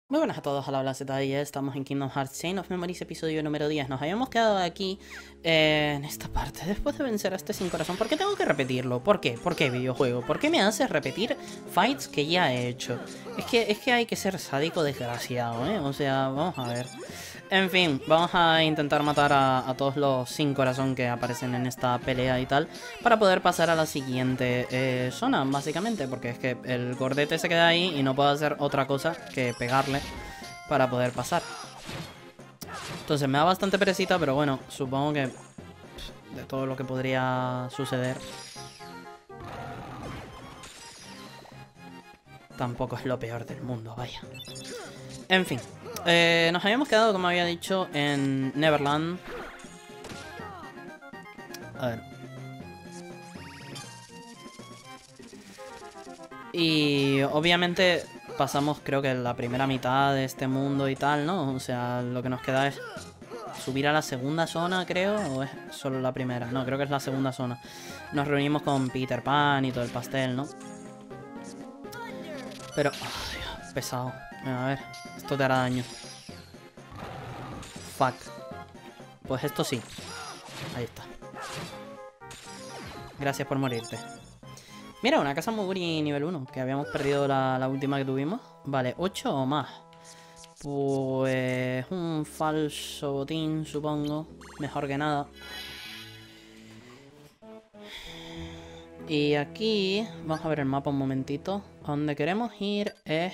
Muy buenas a todos, a la Habla Z y estamos en Kingdom Hearts Chain of Memories, episodio número 10. Nos habíamos quedado aquí en esta parte, después de vencer a este sin corazón. ¿Por qué tengo que repetirlo? ¿Por qué? ¿Por qué, videojuego? ¿Por qué me haces repetir fights que ya he hecho? Es que hay que ser sádico desgraciado, ¿eh? O sea, vamos a ver. En fin, vamos a intentar matar a todos los sin corazón que aparecen en esta pelea y tal, para poder pasar a la siguiente zona, básicamente, porque es que el gordete se queda ahí y no puedo hacer otra cosa que pegarle para poder pasar. Entonces me da bastante perecita, pero bueno, supongo que de todo lo que podría suceder, tampoco es lo peor del mundo, vaya. En fin, nos habíamos quedado, como había dicho, en Neverland. A ver. Y obviamente pasamos, creo que la primera mitad de este mundo y tal, ¿no? O sea, lo que nos queda es subir a la segunda zona, creo, o es solo la primera. No, creo que es la segunda zona. Nos reunimos con Peter Pan y todo el pastel, ¿no? Pero, oh, Dios, pesado. A ver, esto te hará daño. Fuck. Pues esto sí. Ahí está. Gracias por morirte. Mira, una casa Moguri nivel 1, que habíamos perdido la última que tuvimos. Vale, 8 o más. Pues un falso botín, supongo. Mejor que nada. Y aquí, vamos a ver el mapa un momentito. A donde queremos ir es...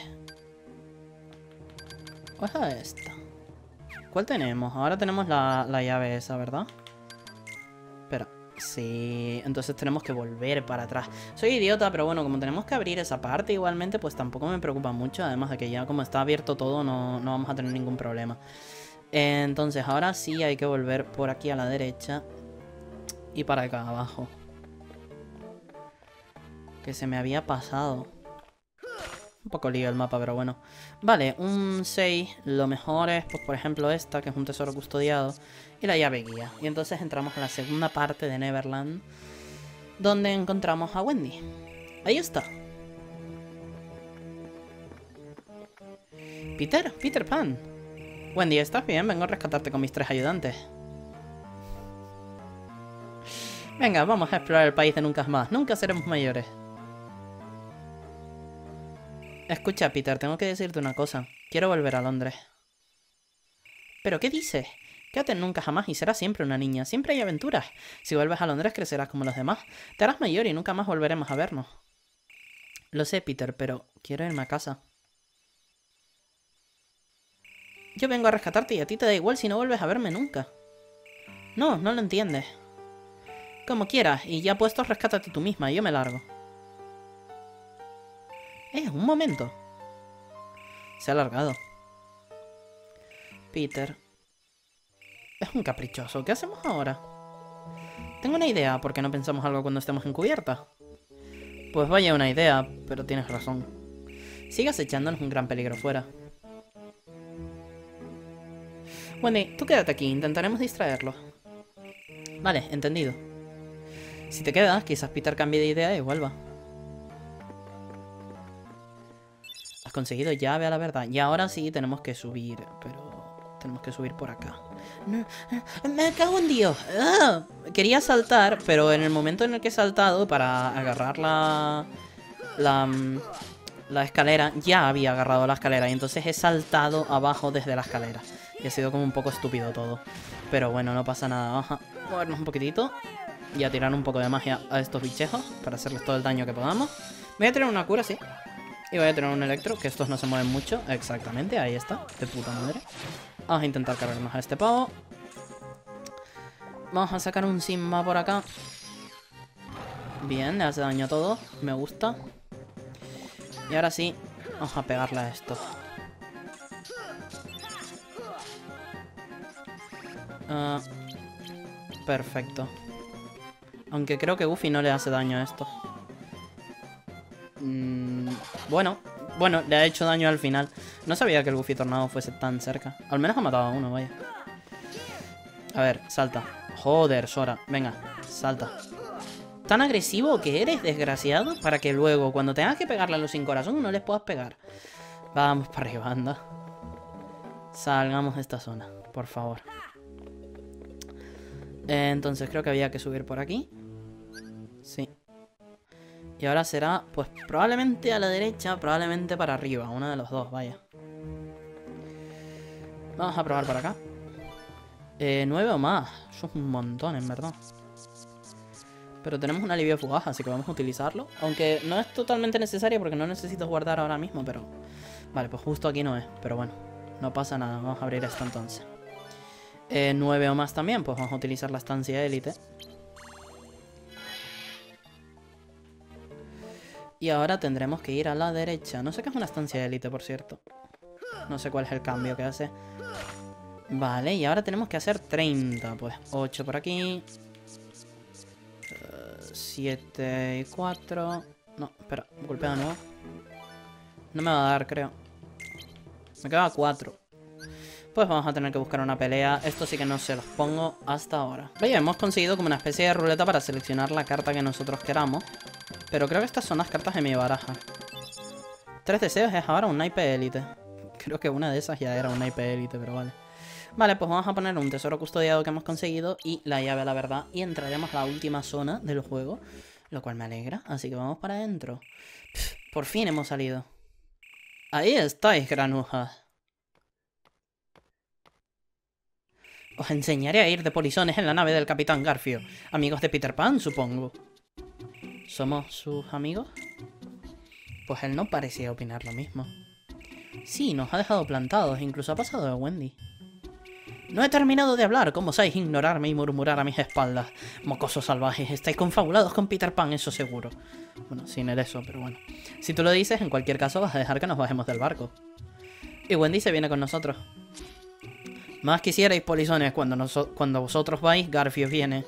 ¿Cuál es esta? ¿Cuál tenemos? Ahora tenemos la llave esa, ¿verdad? Espera. Sí, entonces tenemos que volver para atrás. Soy idiota, pero bueno, como tenemos que abrir esa parte igualmente, pues tampoco me preocupa mucho. Además de que ya como está abierto todo, no vamos a tener ningún problema. Entonces ahora sí hay que volver por aquí a la derecha y para acá abajo. Que se me había pasado. Un poco lío el mapa, pero bueno. Vale, un 6. Lo mejor es, pues por ejemplo esta, que es un tesoro custodiado. Y la llave guía. Y entonces entramos a la segunda parte de Neverland, donde encontramos a Wendy. Ahí está. Peter Pan. Wendy, ¿estás bien? Vengo a rescatarte con mis 3 ayudantes. Venga, vamos a explorar el país de nunca más. Nunca seremos mayores. Escucha, Peter, tengo que decirte una cosa. Quiero volver a Londres. ¿Pero qué dices? Quédate en nunca jamás y serás siempre una niña. Siempre hay aventuras. Si vuelves a Londres crecerás como los demás. Te harás mayor y nunca más volveremos a vernos. Lo sé, Peter, pero quiero irme a casa. Yo vengo a rescatarte y a ti te da igual si no vuelves a verme nunca. No, no lo entiendes. Como quieras, y ya puesto, rescátate tú misma, yo me largo. Un momento. Se ha alargado. Peter. Es un caprichoso. ¿Qué hacemos ahora? Tengo una idea. ¿Por qué no pensamos algo cuando estemos en cubierta? Pues vaya una idea, pero tienes razón. Sigas echándonos un gran peligro fuera. Wendy, tú quédate aquí. Intentaremos distraerlo. Vale, entendido. Si te quedas, quizás Peter cambie de idea y vuelva. Has conseguido llave a la verdad. Y ahora sí tenemos que subir, pero... tenemos que subir por acá. No, me cago en Dios. Quería saltar, pero en el momento en el que he saltado para agarrar la escalera, ya había agarrado la escalera. Y entonces he saltado abajo desde la escalera. Y ha sido como un poco estúpido todo. Pero bueno, no pasa nada. Vamos a movernos un poquitito y a tirar un poco de magia a estos bichejos para hacerles todo el daño que podamos. Voy a tener una cura, sí. Y voy a tener un electro, que estos no se mueven mucho. Exactamente, ahí está, de puta madre. Vamos a intentar cargarnos a este pavo. Vamos a sacar un Sigma por acá. Bien, le hace daño a todo, me gusta. Y ahora sí, vamos a pegarle a esto. Perfecto. Aunque creo que Goofy no le hace daño a esto. Bueno, le ha hecho daño al final. No sabía que el Goofy Tornado fuese tan cerca. Al menos ha matado a uno, vaya. A ver, salta. Joder, Sora. Venga, salta. ¿Tan agresivo que eres, desgraciado? Para que luego, cuando tengas que pegarle a los sin corazón, no les puedas pegar. Vamos para arriba, anda. Salgamos de esta zona, por favor. Entonces creo que había que subir por aquí. Sí. Y ahora será, pues, probablemente a la derecha, probablemente para arriba. Uno de los dos, vaya. Vamos a probar por acá. 9 o más. Eso es un montón, en verdad. Pero tenemos un alivio fugaz, así que vamos a utilizarlo. Aunque no es totalmente necesario porque no necesito guardar ahora mismo, pero... Vale, pues justo aquí no es, pero bueno. No pasa nada, vamos a abrir esto entonces. 9 o más también, pues vamos a utilizar la estancia élite. Y ahora tendremos que ir a la derecha. No sé qué es una estancia élite, por cierto. No sé cuál es el cambio que hace. Vale, y ahora tenemos que hacer 30. Pues 8 por aquí. 7 y 4. No, espera, golpea de nuevo. No me va a dar, creo. Me queda 4. Pues vamos a tener que buscar una pelea. Esto sí que no se los pongo hasta ahora. Oye, hemos conseguido como una especie de ruleta para seleccionar la carta que nosotros queramos. Pero creo que estas son las cartas de mi baraja. 3 deseos es ahora un naipe élite. Creo que una de esas ya era un naipe élite, pero vale. Vale, pues vamos a poner un tesoro custodiado que hemos conseguido y la llave a la verdad. Y entraremos a la última zona del juego, lo cual me alegra. Así que vamos para adentro. Por fin hemos salido. Ahí estáis, granujas. Os enseñaré a ir de polizones en la nave del Capitán Garfio. Amigos de Peter Pan, supongo. ¿Somos sus amigos? Pues él no parecía opinar lo mismo. Sí, nos ha dejado plantados, incluso ha pasado de Wendy. No he terminado de hablar, ¿cómo osáis ignorarme y murmurar a mis espaldas? Mocosos salvajes, estáis confabulados con Peter Pan, eso seguro. Bueno, sin el eso, pero bueno. Si tú lo dices, en cualquier caso vas a dejar que nos bajemos del barco. Y Wendy se viene con nosotros. Más quisierais, polizones, cuando vosotros vais, Garfio viene.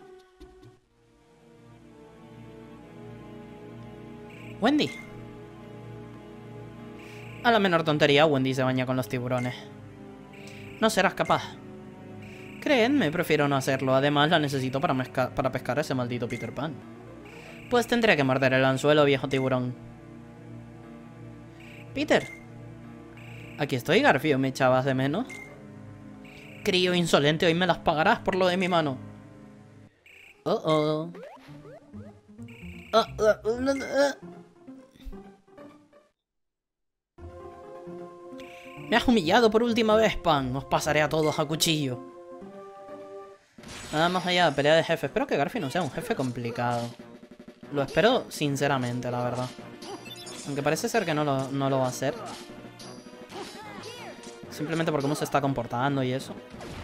Wendy. A la menor tontería, Wendy se baña con los tiburones. No serás capaz. Créanme, prefiero no hacerlo. Además, la necesito para pescar a ese maldito Peter Pan. Pues tendré que morder el anzuelo, viejo tiburón. Peter. Aquí estoy, Garfio. ¿Me echabas de menos? Crío insolente, hoy me las pagarás por lo de mi mano. Me has humillado por última vez, Pan. Os pasaré a todos a cuchillo. Nada más allá, pelea de jefe. Espero que Garfio no sea un jefe complicado. Lo espero sinceramente, la verdad. Aunque parece ser que no lo va a hacer. Simplemente por cómo se está comportando y eso.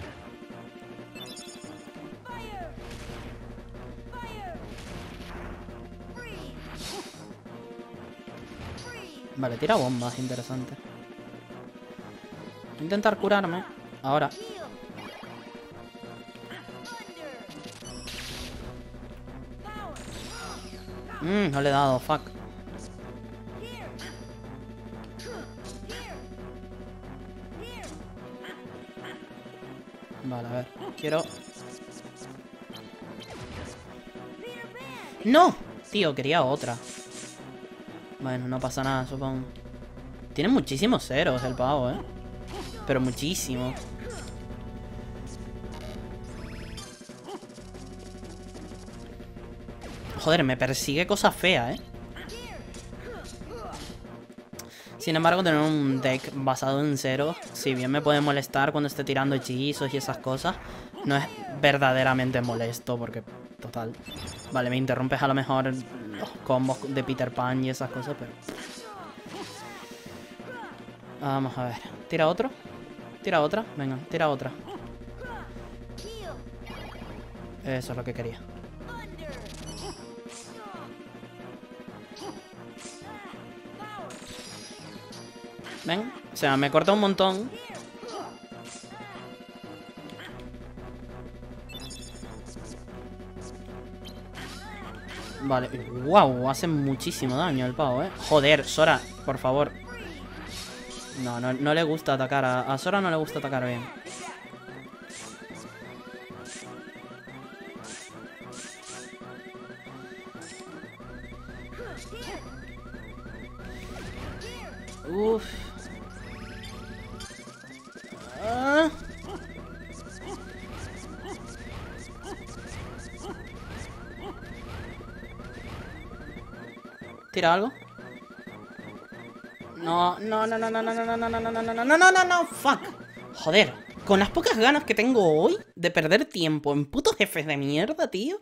Vale, tira bombas, interesante. Voy a intentar curarme. Ahora. No le he dado, fuck. Vale, a ver. Quiero... ¡No! Tío, quería otra. Bueno, no pasa nada, supongo. Tiene muchísimos ceros el pavo, ¿eh? Pero muchísimo. Joder, me persigue cosa fea, ¿eh? Sin embargo, tener un deck basado en ceros, si bien me puede molestar cuando esté tirando hechizos y esas cosas, no es verdaderamente molesto, porque, total. Vale, me interrumpes a lo mejor los combos de Peter Pan y esas cosas, pero... Vamos a ver. ¿Tira otro? ¿Tira otra? Venga, tira otra. Eso es lo que quería. Ven, o sea, me corta un montón. Vale, wow, hace muchísimo daño el pavo, Joder, Sora, por favor. No le gusta atacar, a Sora no le gusta atacar bien. Uff. Tira algo. No, no, no, no, no, no, no, no, no, no, no, no, no, no, no, no, fuck. Joder, con las pocas ganas que tengo hoy de perder tiempo en putos jefes de mierda, tío.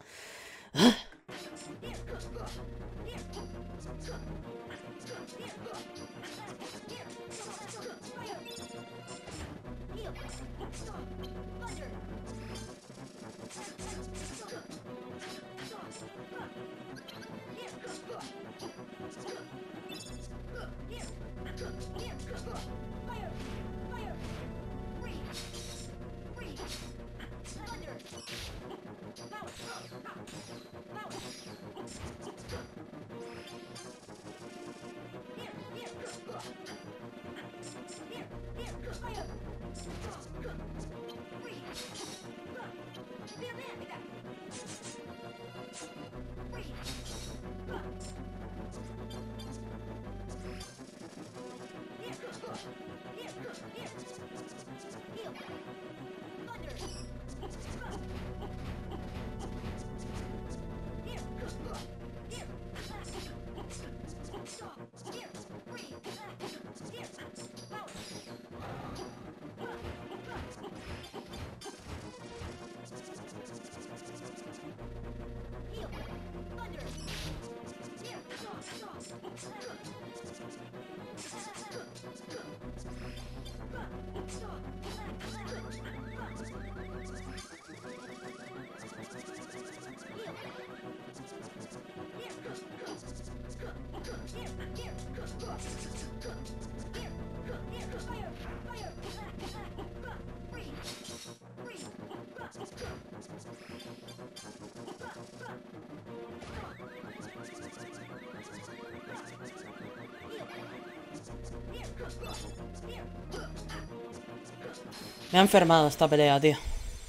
Me ha enfermado esta pelea, tío.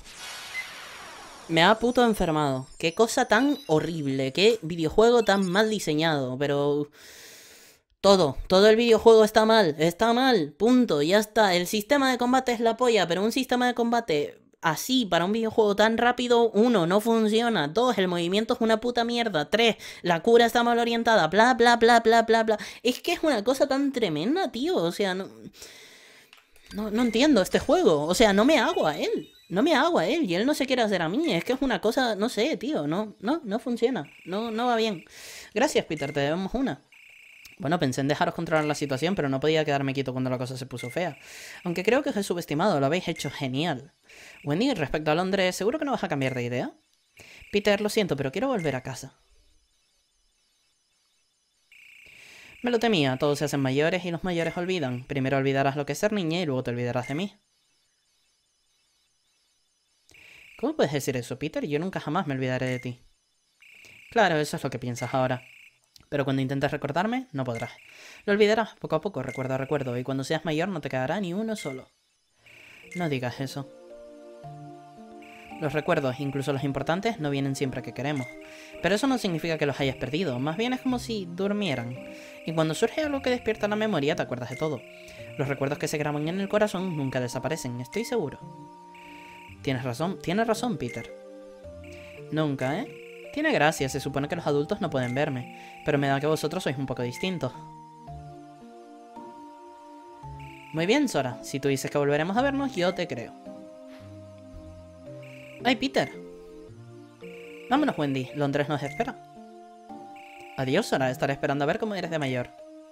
Me ha puto enfermado. Qué cosa tan horrible. Qué videojuego tan mal diseñado. Pero... Todo el videojuego está mal, punto, ya está. El sistema de combate es la polla, pero un sistema de combate así, para un videojuego tan rápido, 1, no funciona. 2, el movimiento es una puta mierda. 3, la cura está mal orientada, bla, bla, bla, bla, bla, bla. Es que es una cosa tan tremenda, tío, o sea, no entiendo este juego. O sea, no me hago a él. No me hago a él y él no se quiere hacer a mí. Es que es una cosa, no sé, tío, no funciona. No va bien. Gracias, Peter, te debemos una. Bueno, pensé en dejaros controlar la situación, pero no podía quedarme quieto cuando la cosa se puso fea. Aunque creo que os he subestimado, lo habéis hecho genial. Wendy, respecto a Londres, ¿seguro que no vas a cambiar de idea? Peter, lo siento, pero quiero volver a casa. Me lo temía, todos se hacen mayores y los mayores olvidan. Primero olvidarás lo que es ser niña y luego te olvidarás de mí. ¿Cómo puedes decir eso, Peter? Yo nunca jamás me olvidaré de ti. Claro, eso es lo que piensas ahora. Pero cuando intentes recordarme, no podrás. Lo olvidarás, poco a poco, recuerdo a recuerdo, y cuando seas mayor no te quedará ni uno solo. No digas eso. Los recuerdos, incluso los importantes, no vienen siempre que queremos. Pero eso no significa que los hayas perdido, más bien es como si durmieran. Y cuando surge algo que despierta la memoria, te acuerdas de todo. Los recuerdos que se graban en el corazón nunca desaparecen, estoy seguro. Tienes razón, Peter. Nunca, ¿eh? Tiene gracia, se supone que los adultos no pueden verme, pero me da que vosotros sois un poco distintos. Muy bien, Sora, si tú dices que volveremos a vernos, yo te creo. ¡Ay, Peter! Vámonos, Wendy, Londres nos espera. Adiós, Sora, estaré esperando a ver cómo eres de mayor.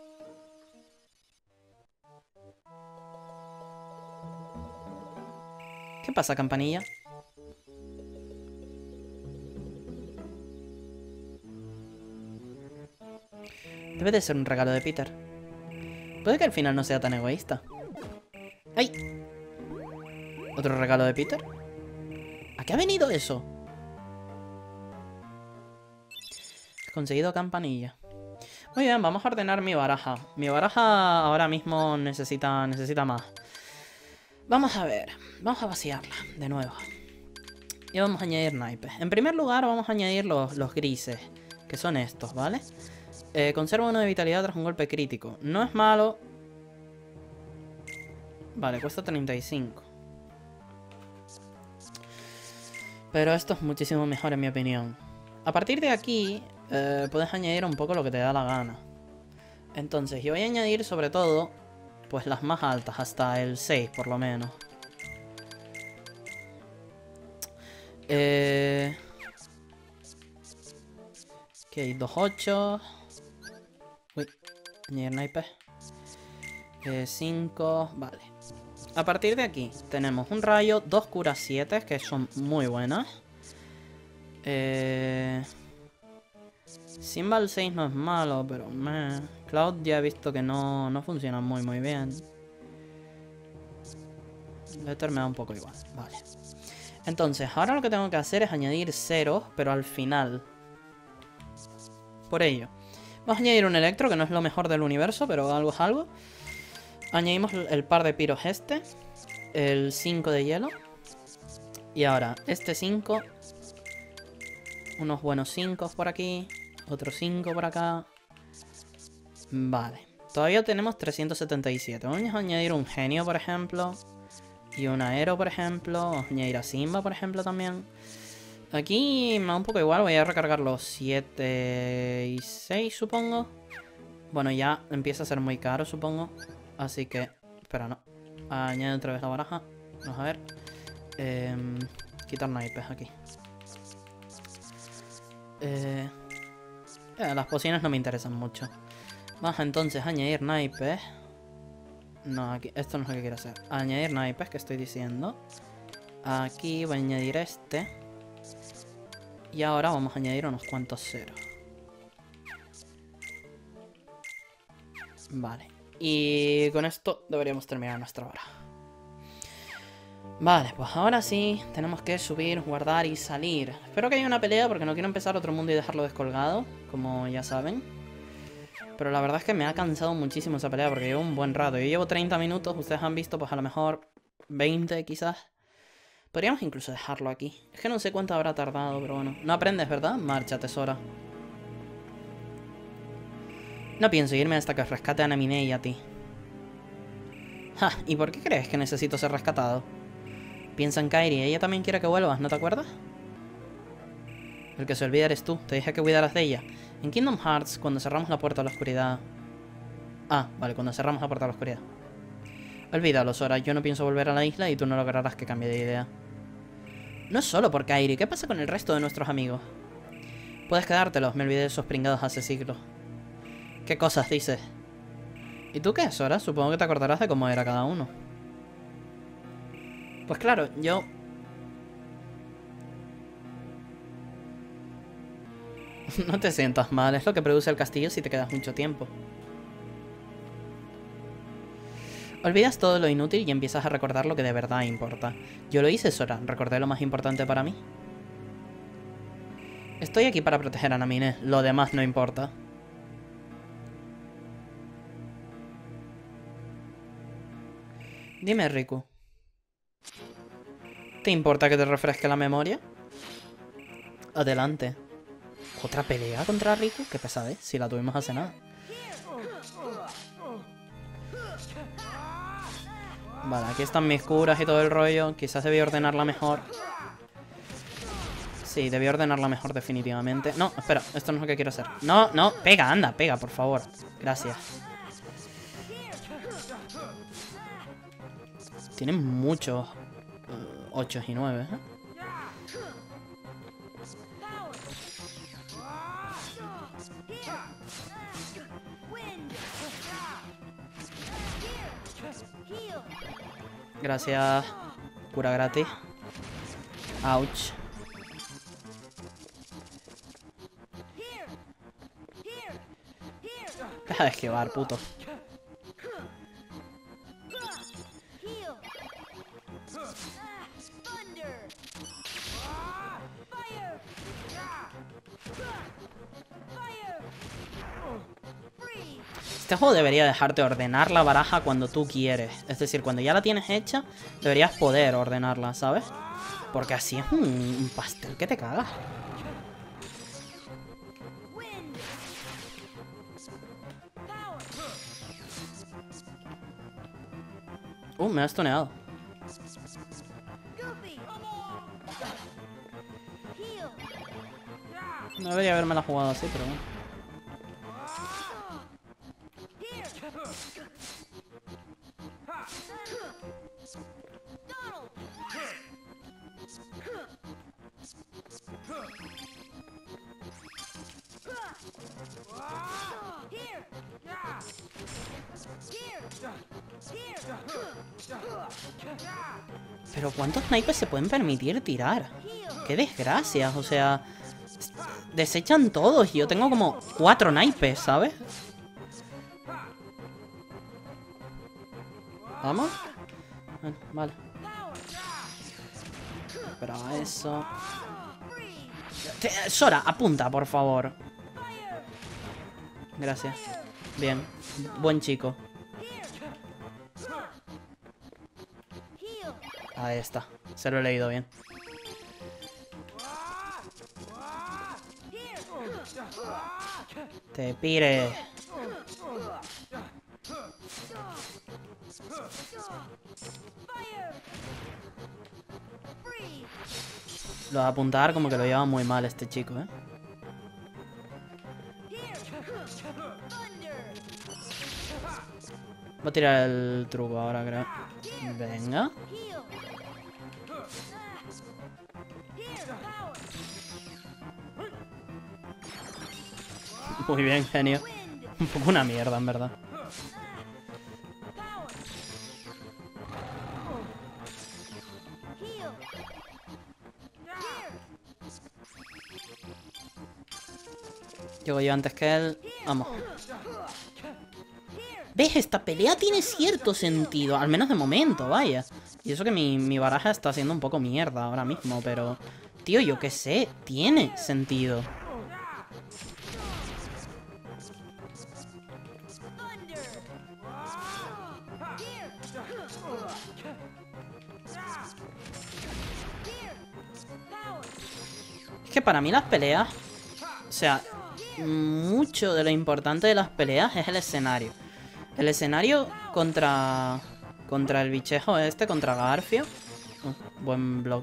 ¿Qué pasa, campanilla? Debe de ser un regalo de Peter. Puede que al final no sea tan egoísta. ¡Ay! ¿Otro regalo de Peter? ¿A qué ha venido eso? He conseguido campanilla. Muy bien, vamos a ordenar mi baraja. Mi baraja ahora mismo necesita más. Vamos a ver. Vamos a vaciarla de nuevo. Y vamos a añadir naipes. En primer lugar vamos a añadir los grises, que son estos, ¿vale? Conserva 1 de vitalidad tras un golpe crítico. No es malo. Vale, cuesta 35. Pero esto es muchísimo mejor en mi opinión. A partir de aquí, puedes añadir un poco lo que te da la gana. Entonces, yo voy a añadir sobre todo, pues las más altas, hasta el 6 por lo menos. Ok, 2-8. Uy, añadir naipes. 5, vale. A partir de aquí tenemos un rayo, 2 curas 7, que son muy buenas. Symbol 6 no es malo, pero Cloud ya he visto que no funciona muy bien. Letter me da un poco igual, vale. Entonces, ahora lo que tengo que hacer es añadir ceros, pero al final. Por ello, vamos a añadir un electro, que no es lo mejor del universo, pero algo es algo. Añadimos el par de piros este, el 5 de hielo. Y ahora, este 5, unos buenos 5 por aquí, otros 5 por acá. Vale, todavía tenemos 377. Vamos a añadir un genio, por ejemplo. Y un aero, por ejemplo. Vamos a añadir a Simba, por ejemplo, también. Aquí me da un poco igual. Voy a recargar los 7 y 6, supongo. Bueno, ya empieza a ser muy caro, supongo. Así que... Espera, no. Añade otra vez la baraja. Vamos a ver. Quitar naipes aquí. Las pociones no me interesan mucho. Vamos entonces a añadir naipes. No, aquí, esto no es lo que quiero hacer. Añadir naipes, que estoy diciendo. Aquí voy a añadir este. Y ahora vamos a añadir unos cuantos ceros. Vale. Y con esto deberíamos terminar nuestra hora. Vale, pues ahora sí, tenemos que subir, guardar y salir. Espero que haya una pelea porque no quiero empezar otro mundo y dejarlo descolgado, como ya saben. Pero la verdad es que me ha cansado muchísimo esa pelea porque llevo un buen rato. Yo llevo 30 minutos, ustedes han visto pues a lo mejor 20 quizás. Podríamos incluso dejarlo aquí. Es que no sé cuánto habrá tardado, pero bueno. No aprendes, ¿verdad? Marcha, tesora. No pienso irme hasta que rescate a Naminé y a ti. Ja, ¿y por qué crees que necesito ser rescatado? Piensa en Kairi, ella también quiere que vuelvas, ¿no te acuerdas? El que se olvida eres tú, te dije que cuidaras de ella. En Kingdom Hearts, cuando cerramos la puerta a la oscuridad... Ah, vale, cuando cerramos la puerta a la oscuridad. Olvídalo, Sora, yo no pienso volver a la isla y tú no lograrás que cambie de idea. No es solo por Kairi, ¿qué pasa con el resto de nuestros amigos? Puedes quedártelos, me olvidé de esos pringados hace siglos. ¿Qué cosas dices? ¿Y tú qué, Sora? Supongo que te acordarás de cómo era cada uno. Pues claro, yo... No te sientas mal, es lo que produce el castillo si te quedas mucho tiempo. Olvidas todo lo inútil y empiezas a recordar lo que de verdad importa. Yo lo hice, Sora, recordé lo más importante para mí. Estoy aquí para proteger a Naminé, lo demás no importa. Dime, Riku. ¿Te importa que te refresque la memoria? Adelante. ¿Otra pelea contra Riku? Qué pesadez, si la tuvimos hace nada. Vale, aquí están mis curas y todo el rollo. Quizás debí ordenarla mejor. Sí, debí ordenarla mejor definitivamente. No, espera, esto no es lo que quiero hacer. No, no, pega, anda, pega, por favor. Gracias. Tienen muchos 8 y 9, ¿eh? Gracias. Cura gratis. Ouch. Deja de esquivar, puto. Este juego debería dejarte ordenar la baraja cuando tú quieres. Es decir, cuando ya la tienes hecha, deberías poder ordenarla, ¿sabes? Porque así es un pastel que te cagas. Me ha stuneado. No debería haberme la jugado así, pero bueno. Pero ¿cuántos naipes se pueden permitir tirar? ¡Qué desgracias! O sea, desechan todos y yo tengo como 4 naipes, ¿sabes? ¿Vamos? Bueno, vale. Pero eso... Sora, apunta, por favor. Gracias. Bien. Buen chico. Ahí está. Se lo he leído bien. Te pire. Lo de apuntar como que lo lleva muy mal este chico, ¿eh? Voy a tirar el truco ahora, creo. Venga. Muy bien, genio. Un poco una mierda, en verdad. Llego yo antes que él. Vamos. ¿Ves? Esta pelea tiene cierto sentido. Al menos de momento, vaya. Y eso que mi baraja está haciendo un poco mierda ahora mismo, pero... Tío, yo qué sé. Tiene sentido. Es que para mí las peleas... O sea, mucho de lo importante de las peleas es el escenario. El escenario contra el bichejo este, contra Garfio. Buen block.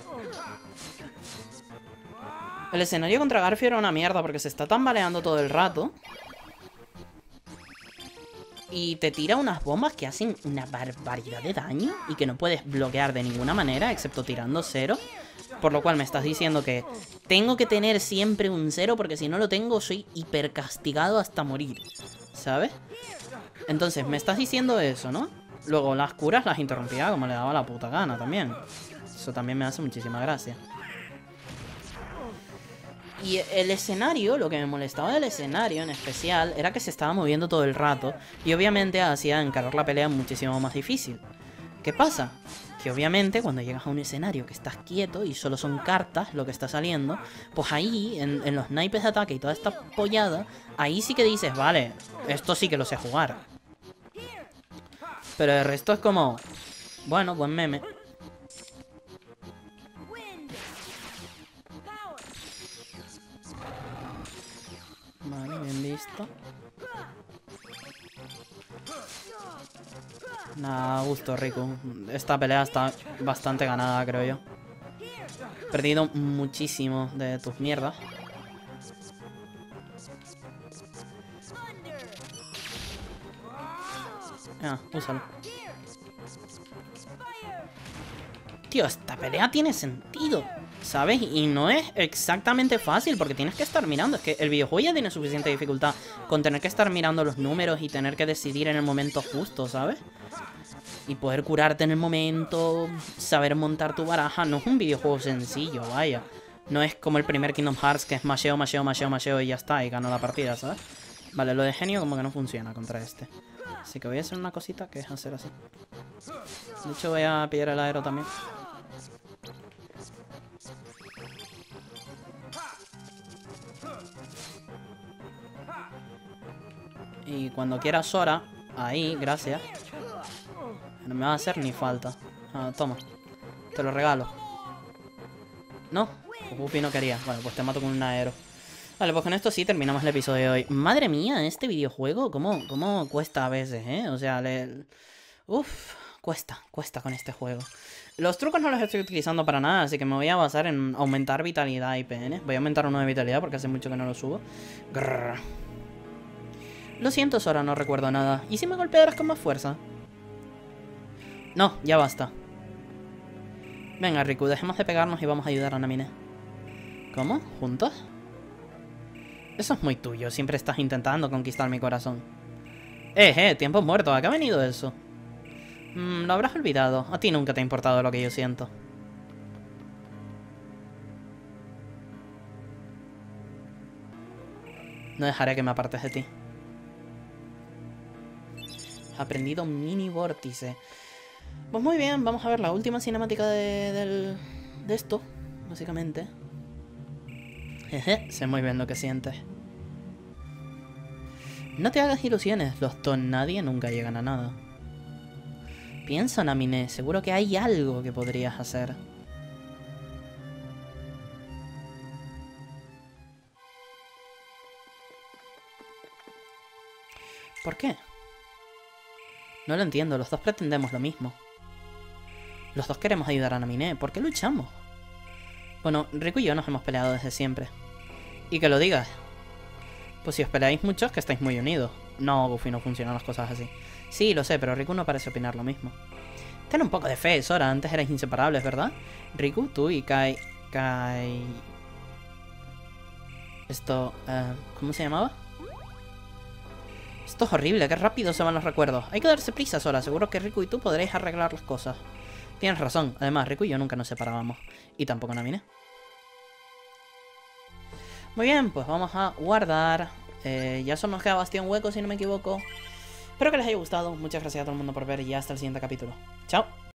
El escenario contra Garfio era una mierda porque se está tambaleando todo el rato. Y te tira unas bombas que hacen una barbaridad de daño y que no puedes bloquear de ninguna manera, excepto tirando 0. Por lo cual me estás diciendo que tengo que tener siempre un 0 porque si no lo tengo soy hiper castigado hasta morir, ¿sabes? Entonces me estás diciendo eso, ¿no? Luego las curas las interrumpía como le daba la puta gana también. Eso también me hace muchísima gracia. Y el escenario, lo que me molestaba del escenario en especial, era que se estaba moviendo todo el rato. Y obviamente hacía encarar la pelea muchísimo más difícil. ¿Qué pasa? Que obviamente cuando llegas a un escenario que estás quieto y solo son cartas lo que está saliendo, pues ahí, en los naipes de ataque y toda esta pollada, ahí sí que dices, vale, esto sí que lo sé jugar. Pero el resto es como, bueno, buen meme. Vale, bien visto. Nada, gusto, Riku. Esta pelea está bastante ganada, creo yo. He perdido muchísimo de tus mierdas. Ah, úsalo. Tío, esta pelea tiene sentido, ¿sabes? Y no es exactamente fácil porque tienes que estar mirando. Es que el videojuego ya tiene suficiente dificultad con tener que estar mirando los números y tener que decidir en el momento justo, ¿sabes? Y poder curarte en el momento, saber montar tu baraja. No es un videojuego sencillo, vaya. No es como el primer Kingdom Hearts que es masheo, masheo, masheo, masheo y ya está, y gano la partida, ¿sabes? Vale, lo de genio como que no funciona contra este. Así que voy a hacer una cosita que es hacer así. De hecho voy a pillar el aero también. Y cuando quiera Sora, ahí, gracias. No me va a hacer ni falta. Ah, toma. Te lo regalo. ¿No? Pupi no quería. Bueno, pues te mato con un aero. Vale, pues con esto sí terminamos el episodio de hoy. Madre mía, este videojuego, ¿cómo cuesta a veces, eh? O sea, Uf, Cuesta con este juego. Los trucos no los estoy utilizando para nada, así que me voy a basar en aumentar vitalidad y PN. Voy a aumentar uno de vitalidad porque hace mucho que no lo subo. Grrr. Lo siento, Sora, no recuerdo nada. ¿Y si me golpearas con más fuerza? No, ya basta. Venga, Riku, dejemos de pegarnos y vamos a ayudar a Namine. ¿Cómo? ¿Juntos? Eso es muy tuyo, siempre estás intentando conquistar mi corazón. Tiempo muerto, ¿a qué ha venido eso? Lo habrás olvidado. A ti nunca te ha importado lo que yo siento. No dejaré que me apartes de ti. He aprendido mini vórtice. Pues muy bien, vamos a ver la última cinemática de esto, básicamente. Sé muy bien lo que sientes. No te hagas ilusiones, los Ton Nadie nunca llegan a nada. Piensa, Namine, seguro que hay algo que podrías hacer. ¿Por qué? No lo entiendo, los dos pretendemos lo mismo. Los dos queremos ayudar a Namine, ¿por qué luchamos? Bueno, Riku y yo nos hemos peleado desde siempre. Y que lo digas. Pues si os peleáis mucho es que estáis muy unidos. No, Goofy, no funcionan las cosas así. Sí, lo sé, pero Riku no parece opinar lo mismo. Ten un poco de fe, Sora, antes erais inseparables, ¿verdad? Riku, tú y Kai... Esto... ¿cómo se llamaba? Esto es horrible, qué rápido se van los recuerdos. Hay que darse prisa, Sora, seguro que Riku y tú podréis arreglar las cosas. Tienes razón, además Riku y yo nunca nos separábamos. Y tampoco Namine. Muy bien, pues vamos a guardar. Ya solo nos queda Bastión Hueco, si no me equivoco. Espero que les haya gustado. Muchas gracias a todo el mundo por ver y hasta el siguiente capítulo. Chao.